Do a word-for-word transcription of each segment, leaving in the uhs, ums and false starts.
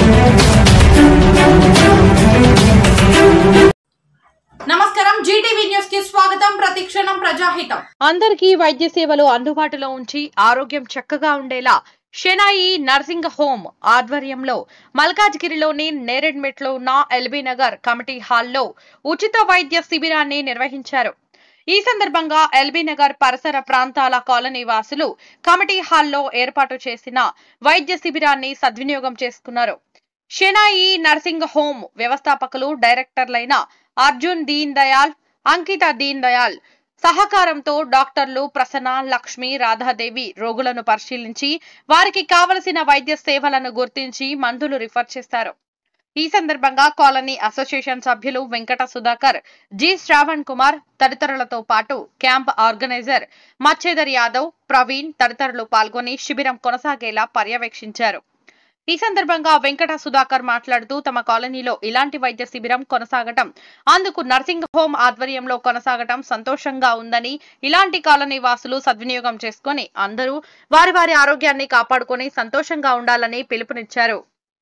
నమస్కారం Zee TV news కి స్వాగతం. ప్రతిక్షణం ప్రజాహితం. అందరికీ వైద్య సేవలు అందుబాటులో ఉంచి ఆరోగ్యం చక్కగా ఉండేలా షెనాయి నర్సింగ్ హోమ్ ఆధ్వర్యంలో మల్కాజ్గిరిలోని నేరెడ్మెట్లో ఉన్న ఎల్బీ నగర్ కమిటీ హాల్లో ఉచిత వైద్య శిబిరాన్ని నిర్వహించారు. ఈ సందర్భంగా ఎల్బీ నగర్ పరిసర ప్రాంతాల కాలనీ వాసులు కమిటీ హాల్లో ఏర్పాటు చేసిన వైద్య శిబిరాన్ని సద్వినియోగం చేసుకున్నారు. షెనాయి నర్సింగ్ హోమ్ వ్యవస్థాపకులు డైరెక్టర్లైన అర్జున్ దీన్ దయాల్, అంకిత దీన్ దయాల్ సహకారంతో డాక్టర్లు ప్రసన్న, లక్ష్మి, రాధాదేవి రోగులను పరిశీలించి వారికి కావలసిన వైద్య సేవలను గుర్తించి మందులు రిఫర్ చేస్తారు. ఈ సందర్భంగా కాలనీ అసోసియేషన్ సభ్యులు వెంకట సుధాకర్, జి శ్రావణ్ కుమార్ తదితరులతో పాటు క్యాంప్ ఆర్గనైజర్ మచ్చేదర్ యాదవ్, ప్రవీణ్ తదితరులు పాల్గొని శిబిరం కొనసాగేలా పర్యవేక్షించారు. ఈ సందర్భంగా వెంకట సుధాకర్ మాట్లాడుతూ తమ కాలనీలో ఇలాంటి వైద్య శిబిరం కొనసాగటం, అందుకు నర్సింగ్ హోమ్ ఆధ్వర్యంలో కొనసాగటం సంతోషంగా ఉందని, ఇలాంటి కాలనీ వాసులు సద్వినియోగం చేసుకుని అందరూ వారి వారి ఆరోగ్యాన్ని కాపాడుకుని సంతోషంగా ఉండాలని పిలుపునిచ్చారు.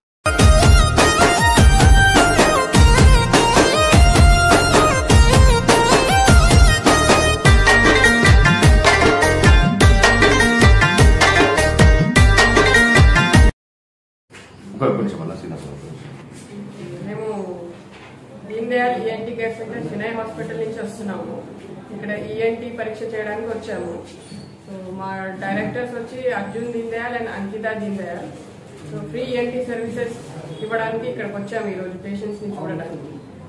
మేము Deen Dayal ENT care centre Shenai hospital నుంచి వస్తున్నాము. ఇక్కడ ఈఎన్టీ పరీక్ష చేయడానికి వచ్చాము. సో మా డైరెక్టర్స్ వచ్చి Arjun Deen Dayal and Ankita Deen Dayal. So free ENT services ఇవ్వడానికి ఇక్కడికి వచ్చాము ఈరోజు పేషెంట్స్ ని చూడడానికి.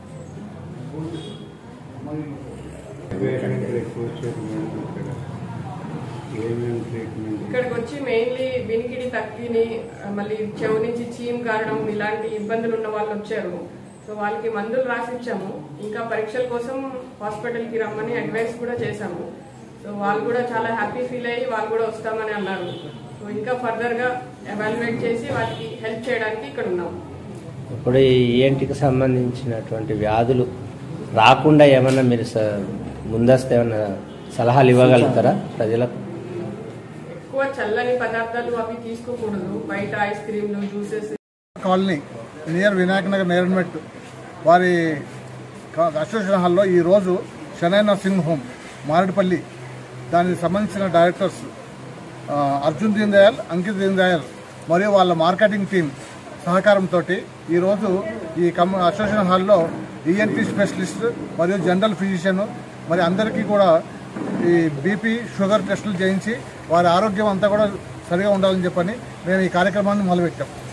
ఇక్కడికి వచ్చి మెయిన్లీ వినికిడి తగ్గిని, మళ్ళీ చెవు నుంచి చీమ్ కారడం ఇలాంటి ఇబ్బందులు ఉన్న వాళ్ళు వచ్చారు. సో వాళ్ళకి మందులు రాసిచ్చాము. ఇంకా పరీక్షల కోసం హాస్పిటల్కి రమ్మని అడ్వైస్ కూడా చేశాము. సో వాళ్ళు కూడా చాలా హ్యాపీ ఫీల్ అయ్యి వాళ్ళు కూడా వస్తామని అన్నారు. సో ఇంకా ఫర్దర్గా ఎవాల్యుయేట్ చేసి వాళ్ళకి హెల్ప్ చేయడానికి ఇక్కడ ఉన్నాము. ఇప్పుడు ఈ ఈఎన్టీకి సంబంధించినటువంటి వ్యాధులు రాకుండా ఏమన్నా మీరు ముందస్తు ఏమన్నా సలహాలు ఇవ్వగలుగుతారా ప్రజలకు? ఎక్కువ చల్లని పదార్థాలు అవి తీసుకోకూడదు. బయట ఐస్ క్రీమ్లు, juices. Colony near Vinayaka Nagar Neranmet వారి అసోసియేషన్ హాల్లో ఈరోజు షెనాయి నర్సింగ్ హోమ్ మారేడుపల్లి దానికి సంబంధించిన డైరెక్టర్స్ అర్జున్ దీన్ దయాల్, అంకిత్ దీన్ దయాల్ మరియు వాళ్ళ మార్కెటింగ్ టీం సహకారంతో ఈరోజు ఈ కమ్ అసోసియేషన్ హాల్లో ఈఎన్టీ స్పెషలిస్ట్ మరియు జనరల్ ఫిజిషియన్ మరి అందరికీ కూడా ఈ బీపీ, షుగర్ టెస్టులు చేయించి వారి ఆరోగ్యం అంతా కూడా సరిగా ఉండాలని చెప్పని మేము ఈ కార్యక్రమాన్ని మొదలుపెట్టాం.